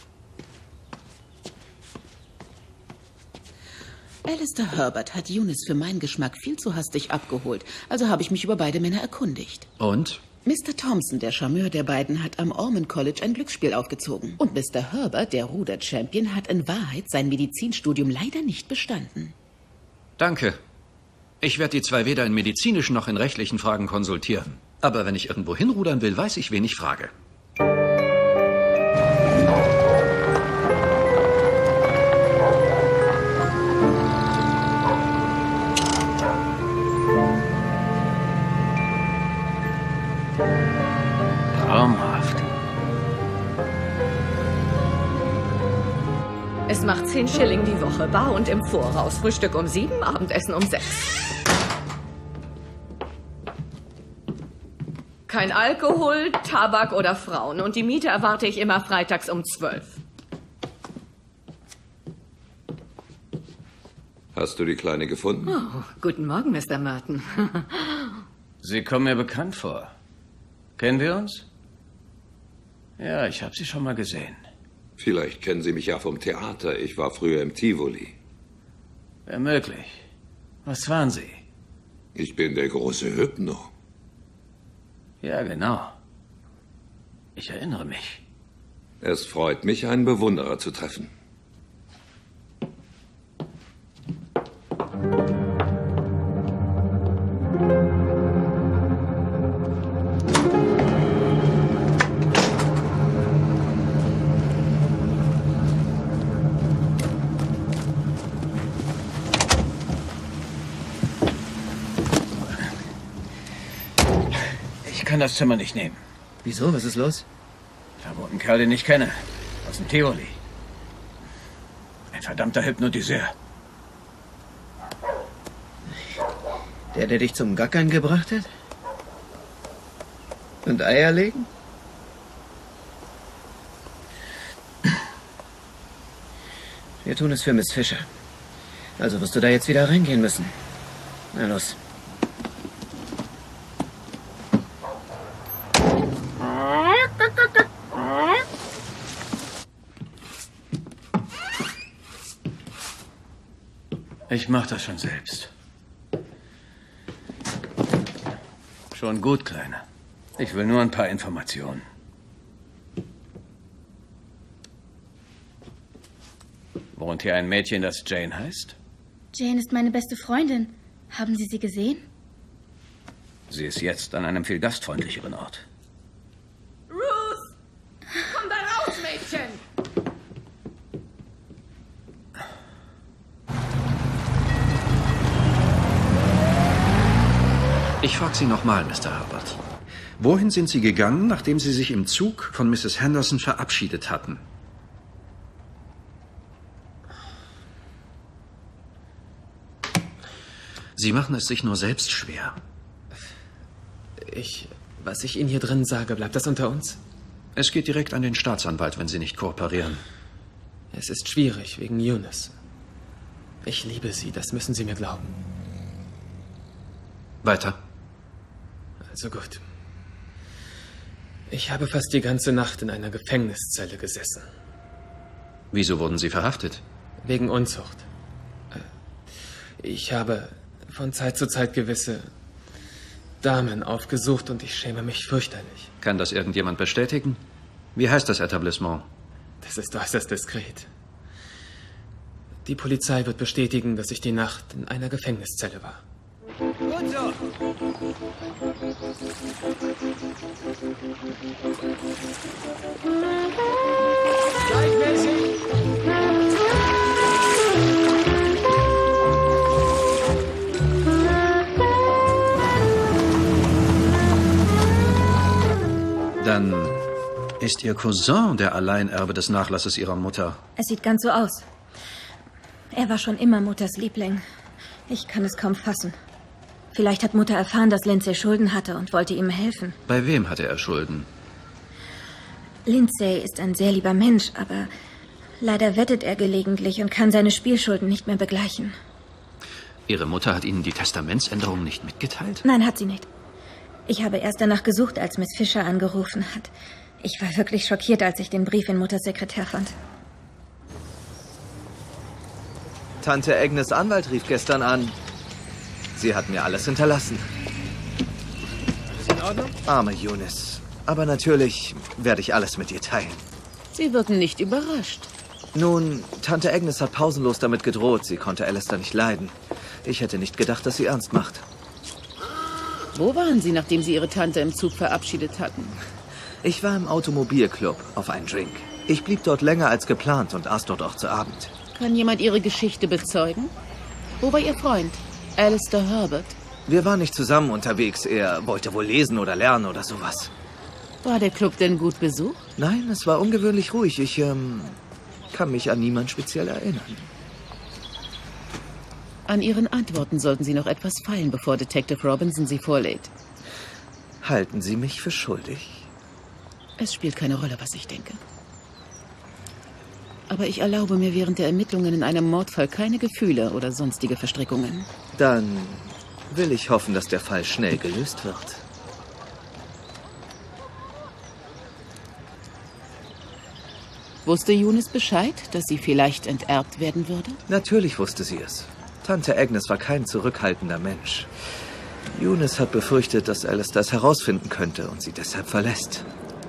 Alistair Herbert hat Eunice für meinen Geschmack viel zu hastig abgeholt. Also habe ich mich über beide Männer erkundigt. Und? Mister Thompson, der Charmeur der beiden, hat am Ormond College ein Glücksspiel aufgezogen. Und Mister Herbert, der Ruder-Champion, hat in Wahrheit sein Medizinstudium leider nicht bestanden. Danke. Ich werde die zwei weder in medizinischen noch in rechtlichen Fragen konsultieren. Aber wenn ich irgendwo hinrudern will, weiß ich, wen ich frage. Traumhaft. Es macht zehn Schilling die Woche, bar und im Voraus. Frühstück um sieben, Abendessen um sechs. Kein Alkohol, Tabak oder Frauen. Und die Miete erwarte ich immer freitags um zwölf. Hast du die Kleine gefunden? Oh, guten Morgen, Mister Merton. Sie kommen mir bekannt vor. Kennen wir uns? Ja, ich habe Sie schon mal gesehen. Vielleicht kennen Sie mich ja vom Theater. Ich war früher im Tivoli. Wäre möglich. Was waren Sie? Ich bin der große Hypno. Ja, genau. Ich erinnere mich. Es freut mich, einen Bewunderer zu treffen. Ich kann das Zimmer nicht nehmen. Wieso? Was ist los? Da wohnt ein Kerl, den ich kenne. Das ist ein Theoli. Ein verdammter Hypnotiseur. Der, der dich zum Gackern gebracht hat? Und Eier legen? Wir tun es für Miss Fisher. Also wirst du da jetzt wieder reingehen müssen. Na los. Ich mach das schon selbst. Schon gut, Kleiner. Ich will nur ein paar Informationen. Wohnt hier ein Mädchen, das Jane heißt? Jane ist meine beste Freundin. Haben Sie sie gesehen? Sie ist jetzt an einem viel gastfreundlicheren Ort. Ruth! Komm da raus, Mädchen! Ich frage Sie nochmal, Mister Herbert. Wohin sind Sie gegangen, nachdem Sie sich im Zug von Misses Henderson verabschiedet hatten? Sie machen es sich nur selbst schwer. Ich... Was ich Ihnen hier drin sage, bleibt das unter uns? Es geht direkt an den Staatsanwalt, wenn Sie nicht kooperieren. Es ist schwierig, wegen Eunice. Ich liebe sie, das müssen Sie mir glauben. Weiter. Also gut. Ich habe fast die ganze Nacht in einer Gefängniszelle gesessen. Wieso wurden Sie verhaftet? Wegen Unzucht. Ich habe von Zeit zu Zeit gewisse Damen aufgesucht und ich schäme mich fürchterlich. Kann das irgendjemand bestätigen? Wie heißt das Etablissement? Das ist äußerst diskret. Die Polizei wird bestätigen, dass ich die Nacht in einer Gefängniszelle war. Gut so. Gleichmäßig. Dann ist Ihr Cousin der Alleinerbe des Nachlasses Ihrer Mutter. Es sieht ganz so aus. Er war schon immer Mutters Liebling. Ich kann es kaum fassen. Vielleicht hat Mutter erfahren, dass Lindsay Schulden hatte und wollte ihm helfen. Bei wem hatte er Schulden? Lindsay ist ein sehr lieber Mensch, aber leider wettet er gelegentlich und kann seine Spielschulden nicht mehr begleichen. Ihre Mutter hat Ihnen die Testamentsänderung nicht mitgeteilt? Nein, hat sie nicht. Ich habe erst danach gesucht, als Miss Fisher angerufen hat. Ich war wirklich schockiert, als ich den Brief in Mutters Sekretär fand. Tante Agnes Anwalt rief gestern an. Sie hat mir alles hinterlassen. Ist in Ordnung? Arme Eunice. Aber natürlich werde ich alles mit ihr teilen. Sie wirken nicht überrascht. Nun, Tante Agnes hat pausenlos damit gedroht. Sie konnte Alistair nicht leiden. Ich hätte nicht gedacht, dass sie ernst macht. Wo waren Sie, nachdem Sie Ihre Tante im Zug verabschiedet hatten? Ich war im Automobilclub auf einen Drink. Ich blieb dort länger als geplant und aß dort auch zu Abend. Kann jemand Ihre Geschichte bezeugen? Wo war Ihr Freund, Alistair Herbert? Wir waren nicht zusammen unterwegs. Er wollte wohl lesen oder lernen oder sowas. War der Club denn gut besucht? Nein, es war ungewöhnlich ruhig. Ich ähm, kann mich an niemand speziell erinnern. An Ihren Antworten sollten Sie noch etwas feilen, bevor Detective Robinson Sie vorlädt. Halten Sie mich für schuldig? Es spielt keine Rolle, was ich denke. Aber ich erlaube mir während der Ermittlungen in einem Mordfall keine Gefühle oder sonstige Verstrickungen. Dann will ich hoffen, dass der Fall schnell gelöst wird. Wusste Eunice Bescheid, dass sie vielleicht enterbt werden würde? Natürlich wusste sie es. Tante Agnes war kein zurückhaltender Mensch. Eunice hat befürchtet, dass Alistair es herausfinden könnte und sie deshalb verlässt.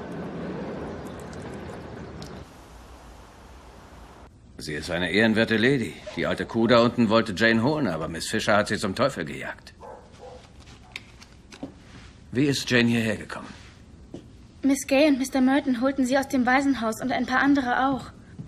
Sie ist eine ehrenwerte Lady. Die alte Kuh da unten wollte Jane holen, aber Miss Fisher hat sie zum Teufel gejagt. Wie ist Jane hierher gekommen? Miss Gay und Mister Merton holten sie aus dem Waisenhaus und ein paar andere auch.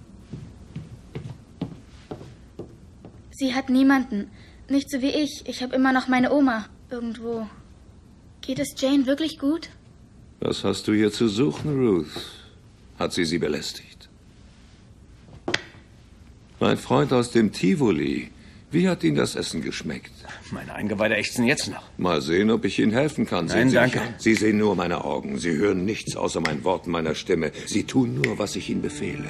Sie hat niemanden. Nicht so wie ich. Ich habe immer noch meine Oma. Irgendwo. Geht es Jane wirklich gut? Was hast du hier zu suchen, Ruth? Hat sie sie belästigt? Mein Freund aus dem Tivoli. Wie hat Ihnen das Essen geschmeckt? Meine Eingeweide ächzen jetzt noch. Mal sehen, ob ich Ihnen helfen kann. Nein, Sie danke. Sie sehen nur meine Augen. Sie hören nichts außer meinen Worten meiner Stimme. Sie tun nur, was ich Ihnen befehle.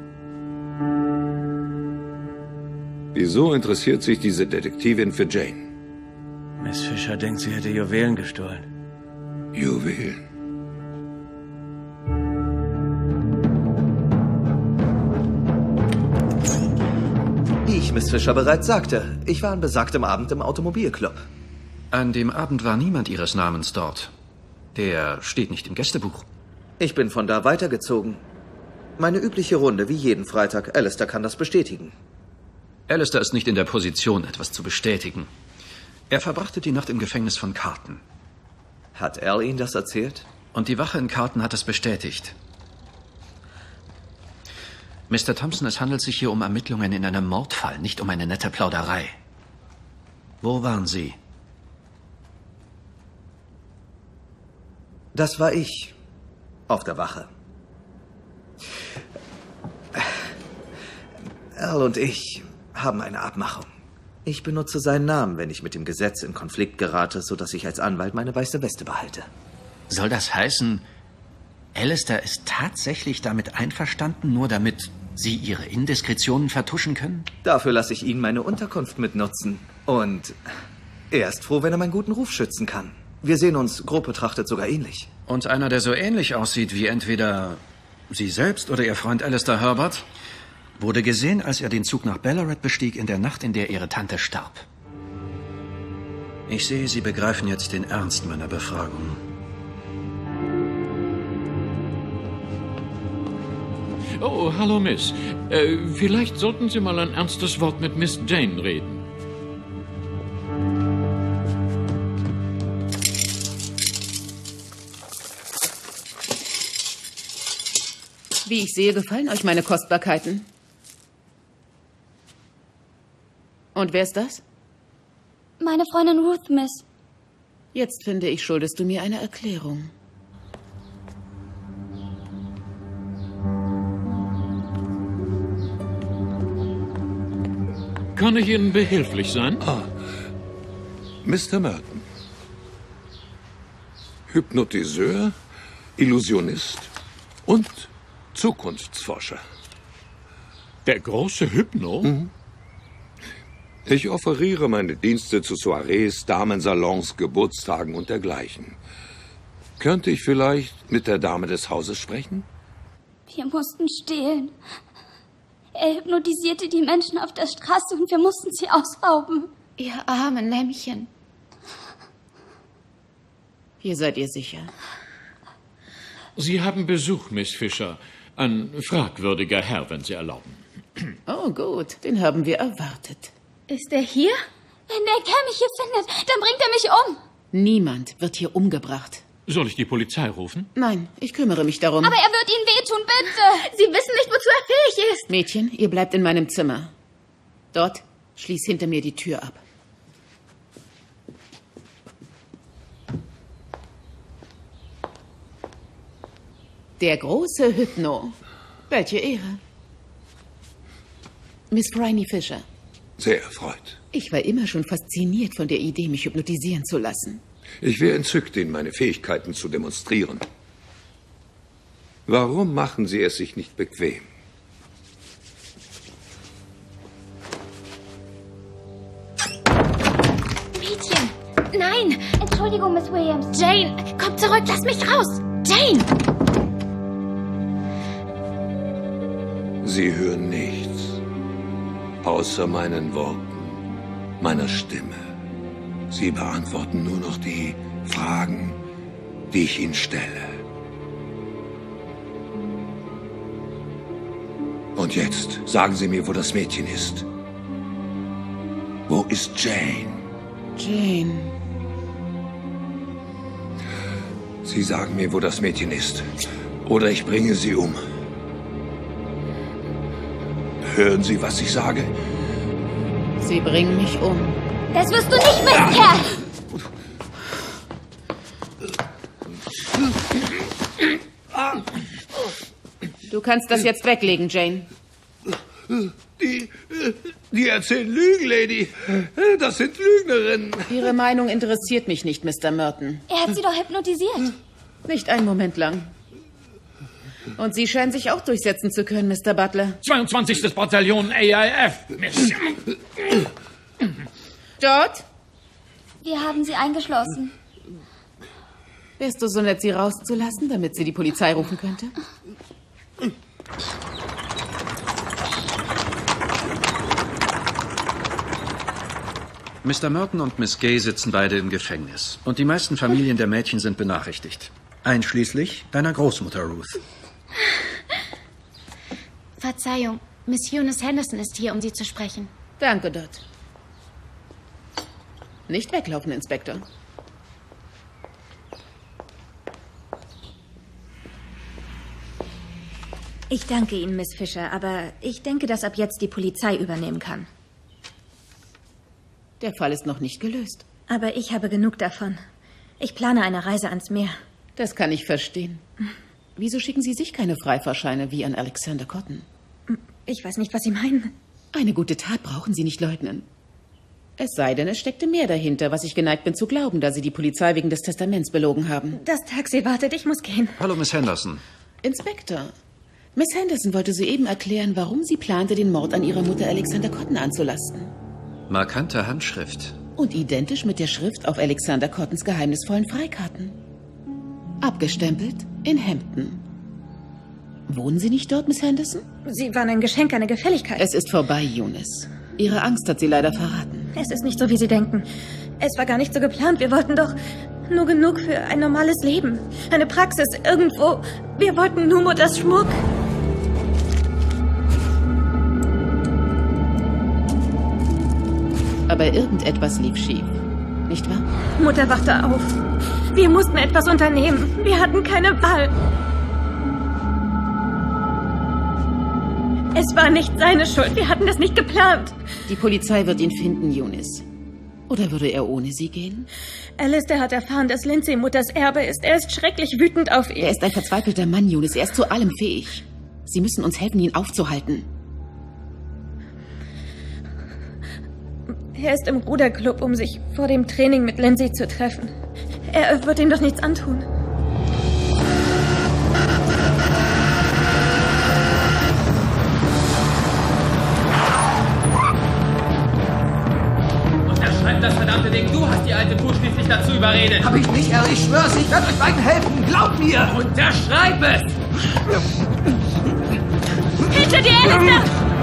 Wieso interessiert sich diese Detektivin für Jane? Miss Fisher denkt, sie hätte Juwelen gestohlen. Juwelen? Wie ich Miss Fisher bereits sagte, ich war an besagtem Abend im Automobilclub. An dem Abend war niemand Ihres Namens dort. Der steht nicht im Gästebuch. Ich bin von da weitergezogen. Meine übliche Runde, wie jeden Freitag. Alistair kann das bestätigen. Alistair ist nicht in der Position, etwas zu bestätigen. Er verbrachte die Nacht im Gefängnis von Carlton. Hat Al Ihnen das erzählt? Und die Wache in Carlton hat es bestätigt. Mister Thompson, es handelt sich hier um Ermittlungen in einem Mordfall, nicht um eine nette Plauderei. Wo waren Sie? Das war ich. Auf der Wache. Al und ich haben eine Abmachung. Ich benutze seinen Namen, wenn ich mit dem Gesetz in Konflikt gerate, sodass ich als Anwalt meine weiße Weste behalte. Soll das heißen, Alistair ist tatsächlich damit einverstanden, nur damit Sie Ihre Indiskretionen vertuschen können? Dafür lasse ich ihn meine Unterkunft mitnutzen. Und er ist froh, wenn er meinen guten Ruf schützen kann. Wir sehen uns grob betrachtet sogar ähnlich. Und einer, der so ähnlich aussieht wie entweder Sie selbst oder Ihr Freund Alistair Herbert, wurde gesehen, als er den Zug nach Ballarat bestieg in der Nacht, in der Ihre Tante starb. Ich sehe, Sie begreifen jetzt den Ernst meiner Befragung. Oh, hallo, Miss. Äh, vielleicht sollten Sie mal ein ernstes Wort mit Miss Jane reden. Wie ich sehe, gefallen euch meine Kostbarkeiten. Und wer ist das? Meine Freundin Ruth, Miss. Jetzt finde ich, schuldest du mir eine Erklärung. Kann ich Ihnen behilflich sein? Ah, Mister Merton. Hypnotiseur, Illusionist und Zukunftsforscher. Der große Hypno? Mhm. Ich offeriere meine Dienste zu Soirees, Damensalons, Geburtstagen und dergleichen. Könnte ich vielleicht mit der Dame des Hauses sprechen? Wir mussten stehlen. Er hypnotisierte die Menschen auf der Straße und wir mussten sie ausrauben. Ihr armen Lämmchen. Hier seid ihr sicher. Sie haben Besuch, Miss Fisher. Ein fragwürdiger Herr, wenn Sie erlauben. Oh, gut. Den haben wir erwartet. Ist er hier? Wenn der Kerl mich hier findet, dann bringt er mich um. Niemand wird hier umgebracht. Soll ich die Polizei rufen? Nein, ich kümmere mich darum. Aber er wird Ihnen wehtun, bitte. Sie wissen nicht, wozu er fähig ist. Mädchen, ihr bleibt in meinem Zimmer. Dort, schließ hinter mir die Tür ab. Der große Hypno. Welche Ehre. Miss Bryony Fisher. Sehr erfreut. Ich war immer schon fasziniert von der Idee, mich hypnotisieren zu lassen. Ich wäre entzückt, Ihnen meine Fähigkeiten zu demonstrieren. Warum machen Sie es sich nicht bequem? Mädchen, nein! Entschuldigung, Miss Williams. Jane, komm zurück, lass mich raus! Jane! Sie hören nichts, außer meinen Worten, meiner Stimme. Sie beantworten nur noch die Fragen, die ich Ihnen stelle. Und jetzt sagen Sie mir, wo das Mädchen ist. Wo ist Jane? Jane. Sie sagen mir, wo das Mädchen ist. Oder ich bringe sie um. Hören Sie, was ich sage? Sie bringen mich um. Das wirst du nicht, Mistkerl! Du kannst das jetzt weglegen, Jane. Die, die erzählen Lügen, Lady. Das sind Lügnerinnen. Ihre Meinung interessiert mich nicht, Mister Merton. Er hat sie doch hypnotisiert. Nicht einen Moment lang. Und Sie scheinen sich auch durchsetzen zu können, Mister Butler. zweiundzwanzigstes Bataillon A I F, Miss. Dort? Wir haben sie eingeschlossen. Wärst du so nett, sie rauszulassen, damit sie die Polizei rufen könnte? Mister Merton und Miss Gay sitzen beide im Gefängnis. Und die meisten Familien der Mädchen sind benachrichtigt. Einschließlich deiner Großmutter Ruth. Verzeihung, Miss Eunice Henderson ist hier, um Sie zu sprechen. Danke, Dot. Nicht weglaufen, Inspektor. Ich danke Ihnen, Miss Fisher, aber ich denke, dass ab jetzt die Polizei übernehmen kann. Der Fall ist noch nicht gelöst. Aber ich habe genug davon. Ich plane eine Reise ans Meer. Das kann ich verstehen. Wieso schicken Sie sich keine Freifahrscheine wie an Alexander Cotton? Ich weiß nicht, was Sie meinen. Eine gute Tat brauchen Sie nicht leugnen. Es sei denn, es steckte mehr dahinter, was ich geneigt bin zu glauben, da Sie die Polizei wegen des Testaments belogen haben. Das Taxi wartet, ich muss gehen. Hallo, Miss Henderson. Inspektor, Miss Henderson wollte soeben erklären, warum sie plante, den Mord an ihrer Mutter Alexander Cotton anzulasten. Markante Handschrift. Und identisch mit der Schrift auf Alexander Cottons geheimnisvollen Freikarten. Abgestempelt in Hampton. Wohnen Sie nicht dort, Miss Henderson? Sie waren ein Geschenk, eine Gefälligkeit. Es ist vorbei, Eunice. Ihre Angst hat Sie leider verraten. Es ist nicht so, wie Sie denken. Es war gar nicht so geplant. Wir wollten doch nur genug für ein normales Leben. Eine Praxis irgendwo. Wir wollten nur Mutters Schmuck. Aber irgendetwas lief schief. Nicht wahr? Mutter wachte auf. Wir mussten etwas unternehmen. Wir hatten keine Wahl. Es war nicht seine Schuld. Wir hatten das nicht geplant. Die Polizei wird ihn finden, Eunice. Oder würde er ohne sie gehen? Alistair hat erfahren, dass Lindsay Mutters Erbe ist. Er ist schrecklich wütend auf ihn. Er ist ein verzweifelter Mann, Eunice. Er ist zu allem fähig. Sie müssen uns helfen, ihn aufzuhalten. Er ist im Ruderclub, um sich vor dem Training mit Lindsay zu treffen. Er wird ihm doch nichts antun. Unterschreib das verdammte Ding. Du hast die alte Kuh schließlich dazu überredet. Hab ich nicht, Herr. Ich schwör's, ich werde euch beiden helfen. Glaubt mir. Unterschreib es! Hinter dir, Alistair!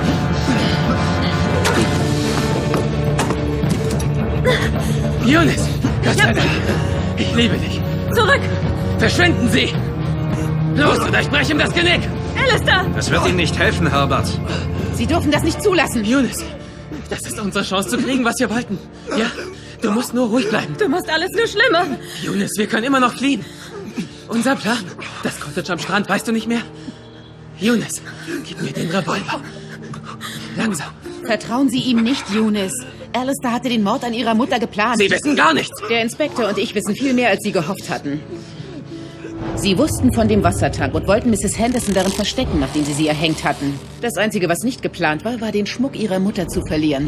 Eunice, Gott sei Dank. Ich liebe dich. Zurück! Verschwinden Sie! Los, oder ich breche ihm das Genick! Alistair! Das wird Ihnen nicht helfen, Herbert. Sie dürfen das nicht zulassen. Eunice, das ist unsere Chance zu kriegen, was wir wollten. Ja, du musst nur ruhig bleiben. Du machst alles nur schlimmer. Eunice, wir können immer noch fliehen. Unser Plan, das Cottage am Strand, weißt du nicht mehr? Eunice, gib mir den Revolver. Langsam. Vertrauen Sie ihm nicht, Eunice. Alistair hatte den Mord an ihrer Mutter geplant. Sie wissen gar nichts. Der Inspektor und ich wissen viel mehr, als Sie gehofft hatten. Sie wussten von dem Wassertank und wollten Misses Henderson darin verstecken, nachdem Sie sie erhängt hatten. Das Einzige, was nicht geplant war, war, den Schmuck ihrer Mutter zu verlieren.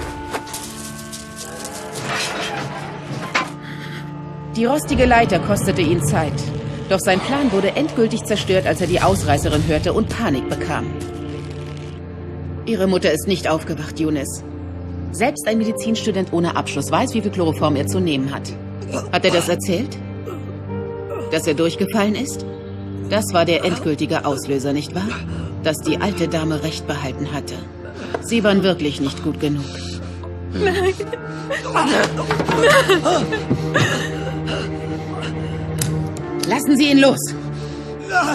Die rostige Leiter kostete ihn Zeit. Doch sein Plan wurde endgültig zerstört, als er die Ausreißerin hörte und Panik bekam. Ihre Mutter ist nicht aufgewacht, Eunice. Selbst ein Medizinstudent ohne Abschluss weiß, wie viel Chloroform er zu nehmen hat. Hat er das erzählt? Dass er durchgefallen ist? Das war der endgültige Auslöser, nicht wahr? Dass die alte Dame recht behalten hatte. Sie waren wirklich nicht gut genug. Nein. Lassen Sie ihn los! Na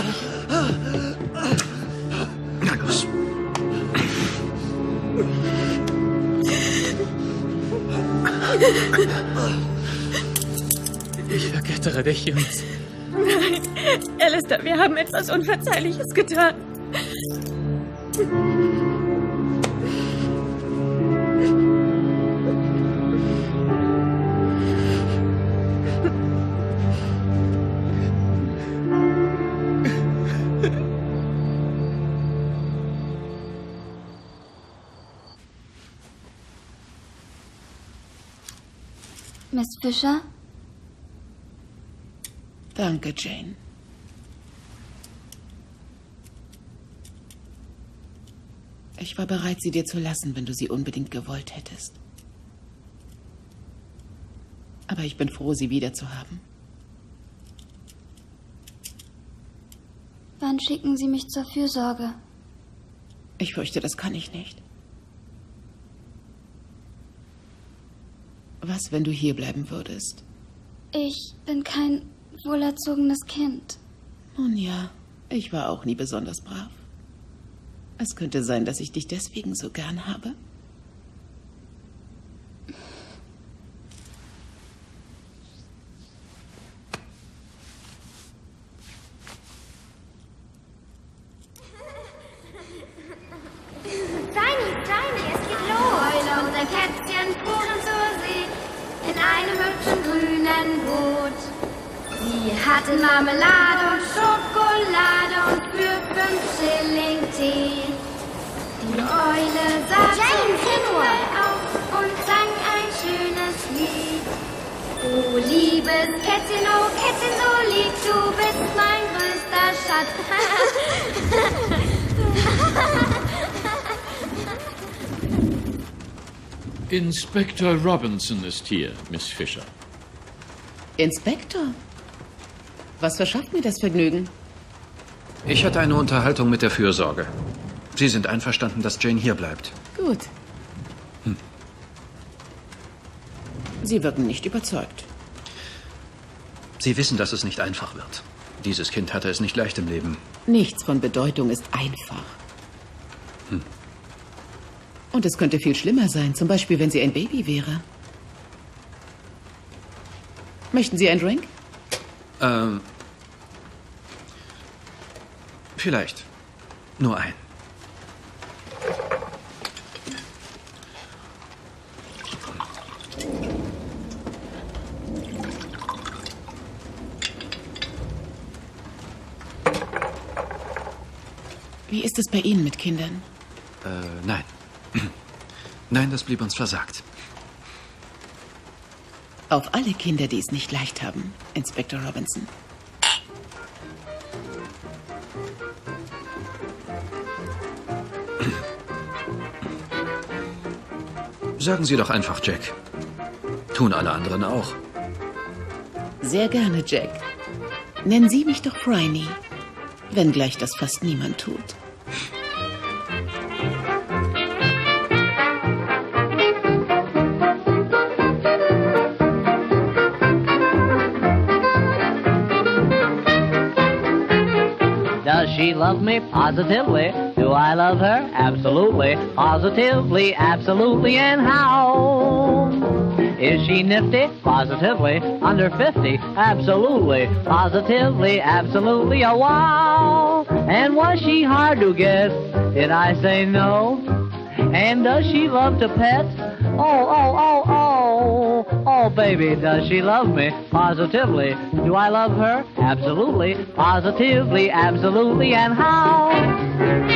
los. Ich vergöttere dich, Eunice. Nein, Alistair, wir haben etwas Unverzeihliches getan. Miss Fisher? Danke, Jane. Ich war bereit, sie dir zu lassen, wenn du sie unbedingt gewollt hättest. Aber ich bin froh, sie wiederzuhaben. Wann schicken Sie mich zur Fürsorge? Ich fürchte, das kann ich nicht. Was, wenn du hier bleiben würdest? Ich bin kein wohlerzogenes Kind. Nun ja, ich war auch nie besonders brav. Es könnte sein, dass ich dich deswegen so gern habe. Tiny, Tiny, es geht los. Eule und ein Kätzchen fuhren zur See in einem hübschen grünen Boot. Sie hatten Marmelade und Schokolade und für fünf Schilling Tee. Die Eule sah zum Himmel auf und sang ein schönes Lied. Oh, liebes Kätzchen, oh Kätzchen, so lieb, du bist mein größter Schatz. Inspektor Robinson ist hier, Miss Fisher. Inspektor? Was verschafft mir das Vergnügen? Ich hatte eine Unterhaltung mit der Fürsorge. Sie sind einverstanden, dass Jane hier bleibt. Gut. Hm. Sie wirken nicht überzeugt. Sie wissen, dass es nicht einfach wird. Dieses Kind hatte es nicht leicht im Leben. Nichts von Bedeutung ist einfach. Hm. Und es könnte viel schlimmer sein, zum Beispiel, wenn sie ein Baby wäre. Möchten Sie einen Drink? Ähm. Vielleicht. Nur ein. Wie ist es bei Ihnen mit Kindern? Äh, nein. Nein, das blieb uns versagt. Auf alle Kinder, die es nicht leicht haben, Inspektor Robinson. Sagen Sie doch einfach Jack. Tun alle anderen auch. Sehr gerne, Jack. Nennen Sie mich doch Phryne, wenngleich das fast niemand tut. Does she love me? Positively. Do I love her? Absolutely. Positively, absolutely. And how? Is she nifty? Positively. Under fifty? Absolutely. Positively, absolutely. Oh, wow. And was she hard to get? Did I say no? And does she love to pet? Oh, oh, oh, oh. Oh, baby, does she love me? Positively. Do I love her? Absolutely. Positively, absolutely. And how?